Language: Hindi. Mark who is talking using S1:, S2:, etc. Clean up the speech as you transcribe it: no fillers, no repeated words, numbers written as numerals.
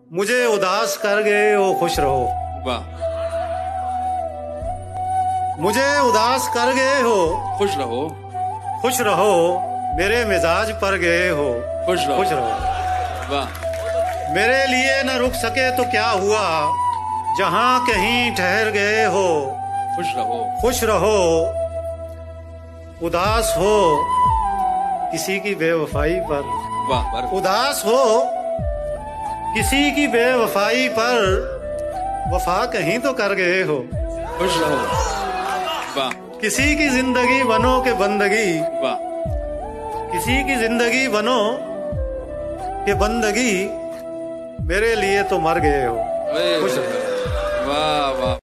S1: मुझे उदास कर गए हो, खुश रहो।
S2: वाह।
S1: मुझे उदास कर गए हो,
S2: खुश रहो।
S1: खुश रहो। मेरे मिजाज पर गए हो,
S2: खुश रहो।
S1: खुश रहो।
S2: वाह।
S1: मेरे लिए न रुक सके तो क्या हुआ, जहां कहीं ठहर गए हो,
S2: खुश रहो।
S1: खुश रहो। उदास हो किसी की बेवफाई पर,
S2: वाह।
S1: उदास हो किसी की बेवफाई पर, वफा कहीं तो कर गए हो,
S2: खुश रहो। वाह।
S1: किसी की जिंदगी बनो के बंदगी,
S2: वाह।
S1: किसी की जिंदगी बनो के बंदगी, मेरे लिए तो मर गए हो, खुश रहो।
S2: वाह वाह।